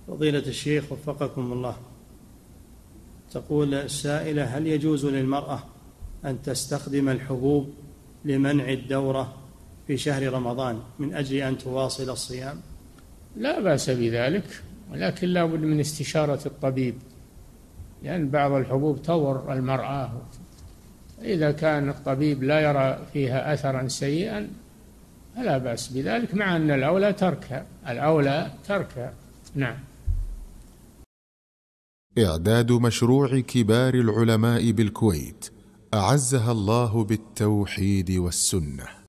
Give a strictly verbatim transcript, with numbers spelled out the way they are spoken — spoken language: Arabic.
فضيلة الشيخ وفقكم الله، تقول السائلة: هل يجوز للمرأة أن تستخدم الحبوب لمنع الدورة في شهر رمضان من أجل أن تواصل الصيام؟ لا بأس بذلك، ولكن لا بد من استشارة الطبيب، لأن بعض الحبوب تضر المرأة، إذا كان الطبيب لا يرى فيها أثرا سيئا فلا بأس بذلك، مع أن الأولى تركها، الأولى تركها. نعم. إعداد مشروع كبار العلماء بالكويت أعزها الله بالتوحيد والسنة.